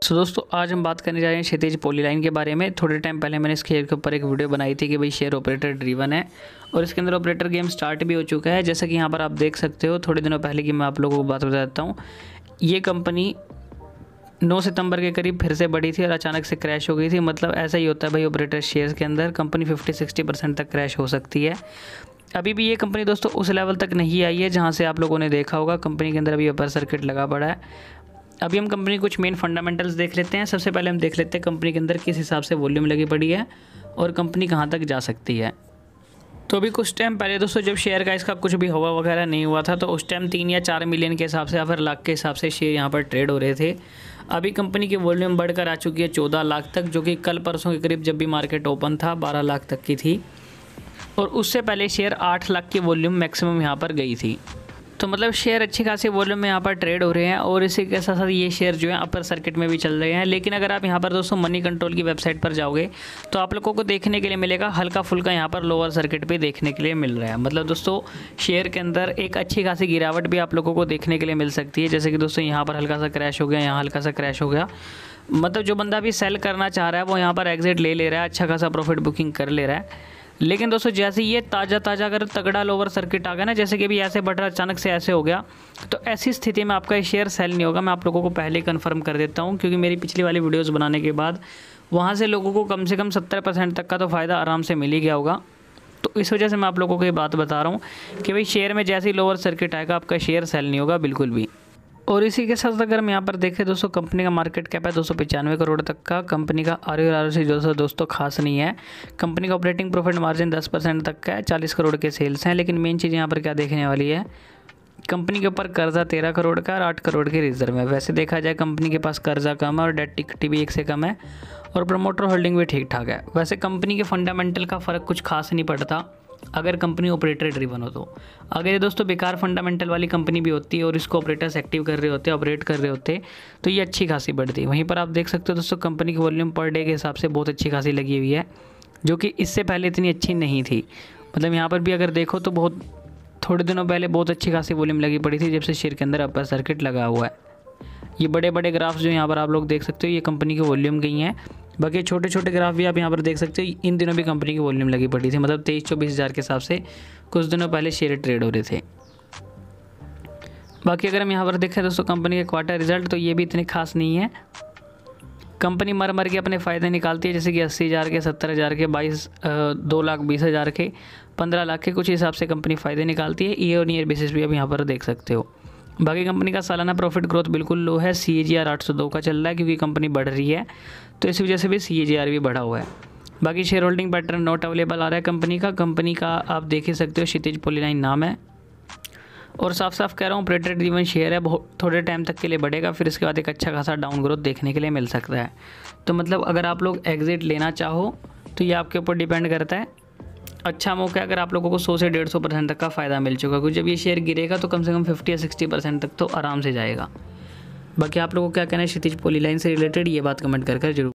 सो दोस्तों आज हम बात करने जा रहे हैं क्षितिज पॉलीलाइन के बारे में। थोड़े टाइम पहले मैंने इस शेयर के ऊपर एक वीडियो बनाई थी कि भाई शेयर ऑपरेटर ड्रीवन है और इसके अंदर ऑपरेटर गेम स्टार्ट भी हो चुका है। जैसा कि यहाँ पर आप देख सकते हो थोड़े दिनों पहले की मैं आप लोगों को बात बता देता हूँ। ये कंपनी 9 सितंबर के करीब फिर से बढ़ी थी और अचानक से क्रैश हो गई थी। मतलब ऐसा ही होता है भाई, ऑपरेटर शेयर्स के अंदर कंपनी 50-60% तक क्रैश हो सकती है। अभी भी ये कंपनी दोस्तों उस लेवल तक नहीं आई है जहाँ से आप लोगों ने देखा होगा। कंपनी के अंदर अभी अपर सर्किट लगा पड़ा है। अभी हम कंपनी कुछ मेन फंडामेंटल्स देख लेते हैं। सबसे पहले हम देख लेते हैं कंपनी के अंदर किस हिसाब से वॉल्यूम लगी पड़ी है और कंपनी कहाँ तक जा सकती है। तो अभी कुछ टाइम पहले दोस्तों जब शेयर का इसका कुछ भी हवा वगैरह नहीं हुआ था तो उस टाइम 3 या 4 मिलियन के हिसाब से या फिर लाख के हिसाब से शेयर यहाँ पर ट्रेड हो रहे थे। अभी कंपनी की वॉल्यूम बढ़कर आ चुकी है 14 लाख तक, जो कि कल परसों के करीब जब भी मार्केट ओपन था 12 लाख तक की थी और उससे पहले शेयर 8 लाख की वॉल्यूम मैक्सिमम यहाँ पर गई थी। तो मतलब शेयर अच्छी खासी वॉल्यूम में यहाँ पर ट्रेड हो रहे हैं और इसी के साथ साथ ये शेयर जो है अपर सर्किट में भी चल रहे हैं। लेकिन अगर आप यहाँ पर दोस्तों मनी कंट्रोल की वेबसाइट पर जाओगे तो आप लोगों को देखने के लिए मिलेगा हल्का फुल्का यहाँ पर लोअर सर्किट पे देखने के लिए मिल रहा है। मतलब दोस्तों शेयर के अंदर एक अच्छी खासी गिरावट भी आप लोगों को देखने के लिए मिल सकती है। जैसे कि दोस्तों यहाँ पर हल्का सा क्रैश हो गया, यहाँ हल्का सा क्रैश हो गया। मतलब जो बंदा भी सेल करना चाह रहा है वो यहाँ पर एग्जिट ले ले रहा है, अच्छा खासा प्रॉफिट बुकिंग कर ले रहा है। लेकिन दोस्तों जैसे ये ताज़ा अगर तगड़ा लोअर सर्किट आ गया ना, जैसे कि अभी ऐसे बढ़ रहा अचानक से ऐसे हो गया, तो ऐसी स्थिति में आपका शेयर सेल नहीं होगा। मैं आप लोगों को पहले कन्फर्म कर देता हूँ, क्योंकि मेरी पिछली वाली वीडियोस बनाने के बाद वहाँ से लोगों को कम से कम 70% तक का तो फ़ायदा आराम से मिल ही गया होगा। तो इस वजह से मैं आप लोगों को ये बात बता रहा हूँ कि भाई शेयर में जैसे ही लोअर सर्किट आएगा आपका शेयर सेल नहीं होगा बिल्कुल भी। और इसी के साथ अगर हम यहाँ पर देखें दोस्तों, कंपनी का मार्केट कैप है 295 करोड़ तक का। कंपनी का ROC दोस्तों खास नहीं है। कंपनी का ऑपरेटिंग प्रॉफिट मार्जिन 10% तक का है, 40 करोड़ के सेल्स हैं। लेकिन मेन चीज़ यहाँ पर क्या देखने वाली है, कंपनी के ऊपर कर्जा 13 करोड़ का और 8 करोड़ के रिजर्व है। वैसे देखा जाए कंपनी के पास कर्जा कम है और डेट इक्विटी भी 1 से कम है और प्रमोटर होल्डिंग भी ठीक ठाक है। वैसे कंपनी के फंडामेंटल का फ़र्क कुछ खास नहीं पड़ता अगर कंपनी ऑपरेटर ड्रिवन हो तो। अगर ये दोस्तों बेकार फंडामेंटल वाली कंपनी भी होती है और इसको ऑपरेटर्स एक्टिव कर रहे होते, ऑपरेट कर रहे होते, तो ये अच्छी खासी बढ़ती। वहीं पर आप देख सकते हो दोस्तों कंपनी की वॉल्यूम पर डे के हिसाब से बहुत अच्छी खासी लगी हुई है, जो कि इससे पहले इतनी अच्छी नहीं थी। मतलब यहाँ पर भी अगर देखो तो बहुत थोड़े दिनों पहले बहुत अच्छी खासी वॉल्यूम लगी पड़ी थी जब से शेयर के अंदर अपर सर्किट लगा हुआ है। ये बड़े बड़े ग्राफ्स जो यहाँ पर आप लोग देख सकते हो ये कंपनी की वॉल्यूम गई हैं। बाकी छोटे छोटे ग्राफ भी आप यहाँ पर देख सकते हो, इन दिनों भी कंपनी की वॉल्यूम लगी पड़ी थी। मतलब 23-24 हज़ार के हिसाब से कुछ दिनों पहले शेयर ट्रेड हो रहे थे। बाकी अगर हम यहाँ पर देखें दोस्तों कंपनी के क्वार्टर रिजल्ट, तो ये भी इतने खास नहीं है। कंपनी मर के अपने फ़ायदे निकालती है, जैसे कि 80,000 के, 70,000 के, 2,20,000 के, 15 लाख के कुछ हिसाब से कंपनी फ़ायदे निकालती है। ईयर ऑन ईयर बेसिस भी आप यहाँ पर देख सकते हो। बाकी कंपनी का सालाना प्रॉफिट ग्रोथ बिल्कुल लो है। CAGR 802 का चल रहा है क्योंकि कंपनी बढ़ रही है, तो इस वजह से भी CAGR भी बढ़ा हुआ है। बाकी share holding pattern not available आ रहा है कंपनी का आप देख ही सकते हो, क्षितिज पॉलीलाइन नाम है। और साफ साफ कह रहा हूँ ऑपरेटर ड्रिवन शेयर है, बहुत थोड़े टाइम तक के लिए बढ़ेगा, फिर इसके बाद एक अच्छा खासा डाउन ग्रोथ देखने के लिए मिल सकता है। तो मतलब अगर आप लोग एग्जिट लेना चाहो तो ये आपके ऊपर डिपेंड करता है। अच्छा मौका है अगर आप लोगों को 100 से 150% तक का फ़ायदा मिल चुका, क्योंकि जब ये शेयर गिरेगा तो कम से कम 50 या 60% तक तो आराम से जाएगा। बाकी आप लोगों को क्या कहना है क्षितिज पॉलीलाइन से रिलेटेड, ये बात कमेंट कर जरूर